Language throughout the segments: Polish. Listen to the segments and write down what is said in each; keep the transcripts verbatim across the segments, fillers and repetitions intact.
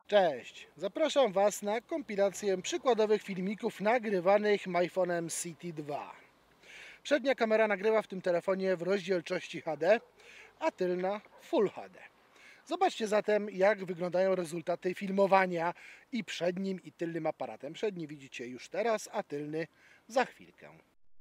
Cześć! Zapraszam Was na kompilację przykładowych filmików nagrywanych iPhone'em C T dwa. Przednia kamera nagrywa w tym telefonie w rozdzielczości H D, a tylna Full H D. Zobaczcie zatem, jak wyglądają rezultaty filmowania i przednim i tylnym aparatem. Przedni widzicie już teraz, a tylny za chwilkę.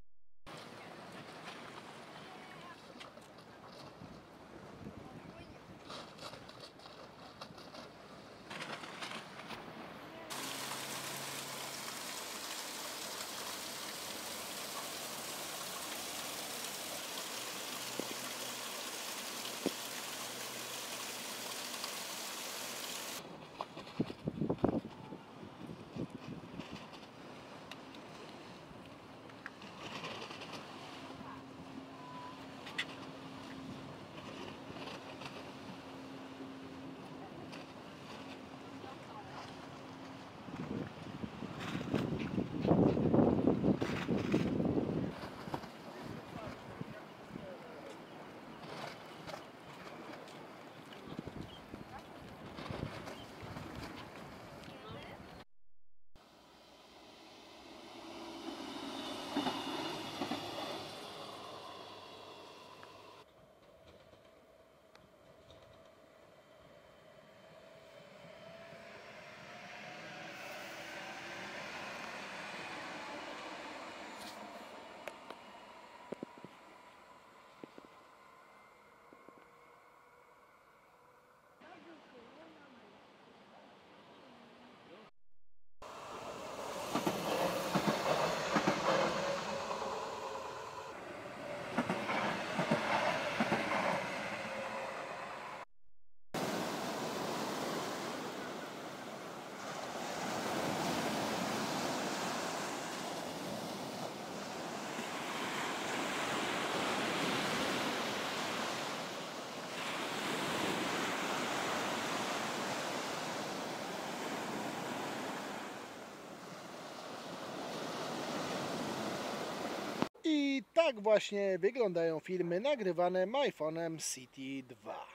I tak właśnie wyglądają filmy nagrywane iPhone'em C T dwa.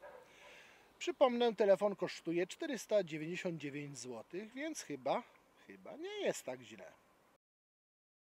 Przypomnę, telefon kosztuje czterysta dziewięćdziesiąt dziewięć złotych, więc chyba, chyba nie jest tak źle.